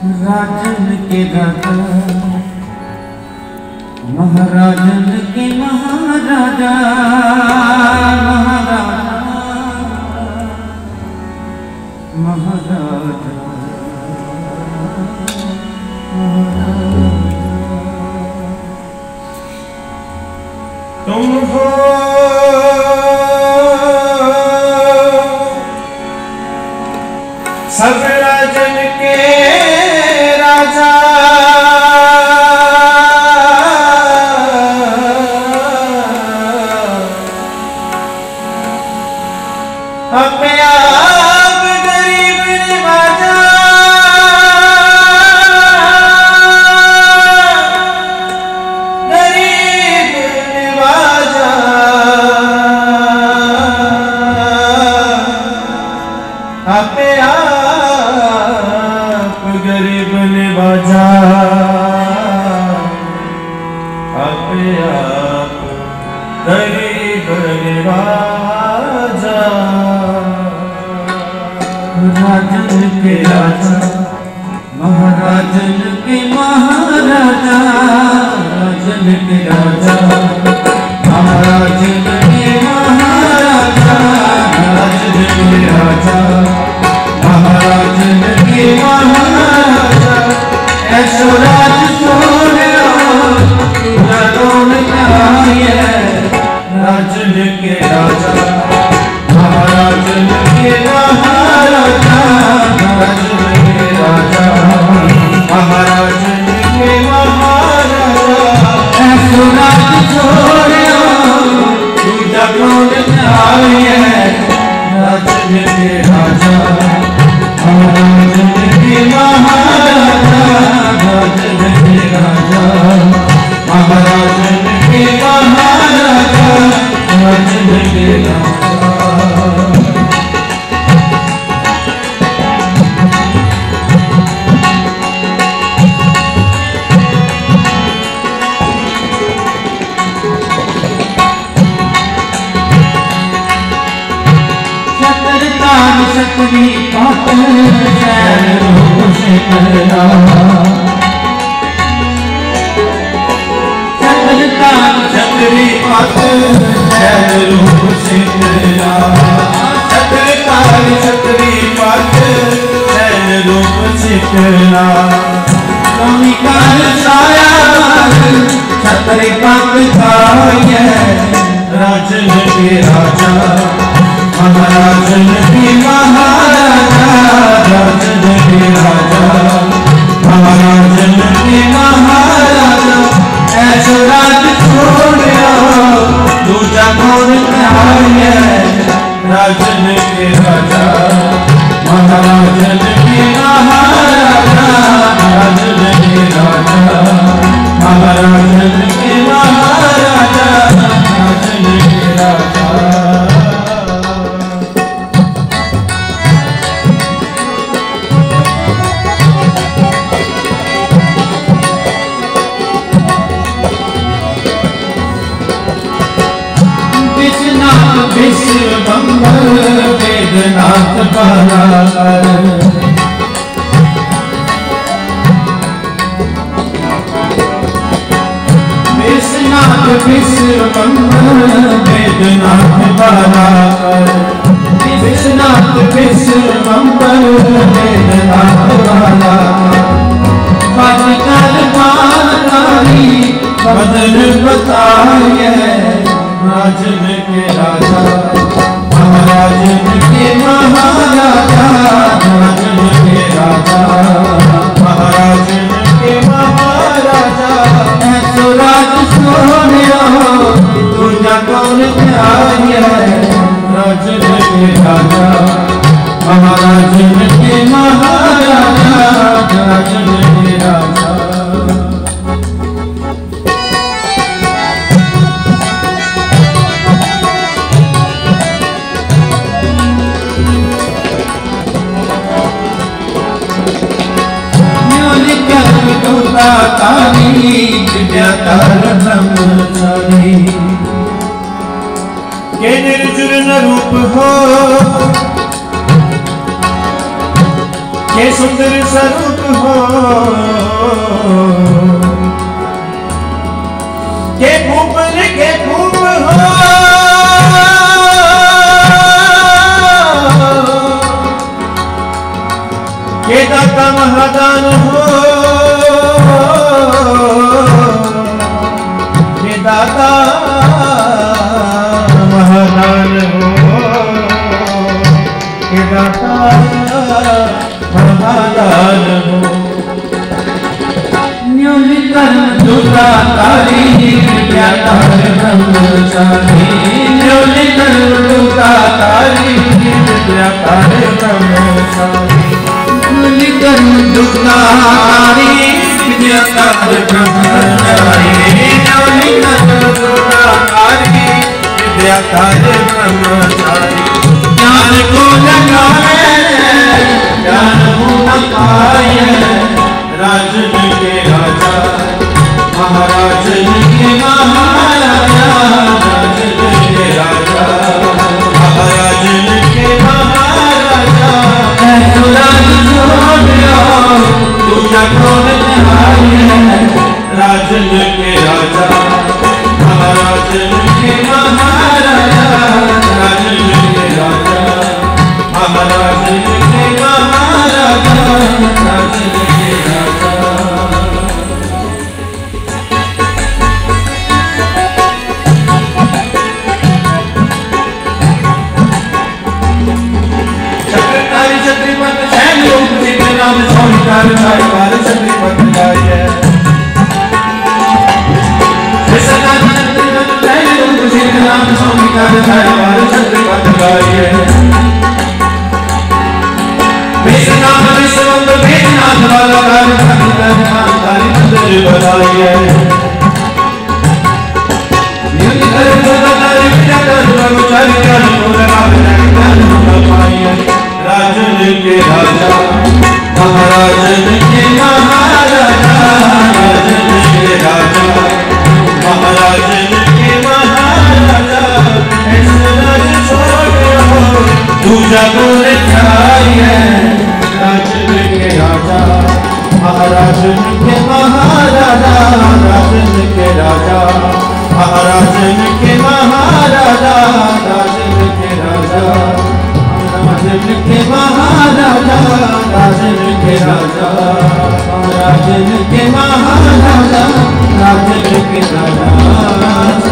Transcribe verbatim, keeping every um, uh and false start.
राजन के राजा महाराजन के महाराजा महाराजा महाराजा तुम हो सब राजन के राजा अपने आप गरीब निवाजा गरीब निवाजा अपने आप गरीब निवाजा अपने आप गरीब निवाजा राजन के राजा महाराजन के महाराजा राजन के राजा महाराजन के महाराजा राजन के राजा महाराजन के महाराजा ऐसो राज सोने तुझा कौन चाहिए राजन के राजा महाराजन के महाराजा राजन के राजा महाराजन के महाराजा ऐसो राज छोड़ो तुझा कौन चाहिए राजन के राजा महाराजन के महाराजा राजन के राजा महाराजन के महाराजा राजन के राजा छतरी पात शैल रूप से करना छतरतान छतरी पात शैल रूप से करना छतरतान छतरी पात शैल रूप से करना कमी काल छाया छतरी पात छाया राजन के राजा महाराजन के महाराजा राजन के राजा महाराजन के महाराजा ऐसो राज छोड़ो दूजा कौन चाहिए राजन के राजा महाराजन के महाराजा राजन के राजा महाराजन के महाराजा राजन के राजा विश्वम्भर वेदनाथ पराकर विश्वनाथ विश्वम्भर वेदनाथ पराकर विश्वनाथ विश्वम्भर वेदनाथ पराकर बदल बारी बदल बताए राजन के राजा महाराजन के महाराजा राजन के राजा महाराजन के महाराजा ऐसो राज सोने तुझा कौन चाहिए राजन के राजा महाराजन के महाराजा राजन के राजा के निर्जुर न रूप हो के सुंदर स्वरूप हो के भूप रे के भूप हो के दाता महादान हो के दाता महादान हो के दाता महादान हो न्यूली कर्म दुरा तारी व्याकार ब्रह्मचारी न्यूली कर्म दुरा तारी व्याकार ब्रह्मचारी न्यूली कर्म दुरा तारी व्याकार ब्रह्मचारी न्यूली कर्म दुरा तारी व्याकार ब्रह्मचारी ज्ञान को लगाए ज्ञान को लगाए राजन के राजा महाराजन के महाराजा राजन के राजा महाराजन के महाराजा राज छोड़ो दूजा कौन है राजन के राजा महाराजन के महाराजा राजन के राजा महाराजन के महाराजा राजन के राजा चक्रधारी छत्रपत शैल रूप जिनके नाम सोनिकार साहिकार छत्रपत गाय विश्वनाथ छत्रपत शैल रूप जिनके नाम सोनिकार साहिकार छत्रपत गाय विश्वनाथ विश्ववंद वेदनाथ वाला कार छत्रपत खानदारी मंदिर बनाए न्यूली कर्म दुरातारी व्याकार ब्रह्मचारी ज्ञान को लगाए ज्ञान को पाए राजन के राजा महाराजन के महाराजा राजन के राजा महाराजन के महाराजा ऐसे राज छोड़ो दूजा बोले चाहिए राजन के राजा महाराजन के महाराजा राजन के राजा महाराजन के महाराजा राजन के राजा राजन के महाराजा राजन के राजा राजन के महाराजा राजन के राजा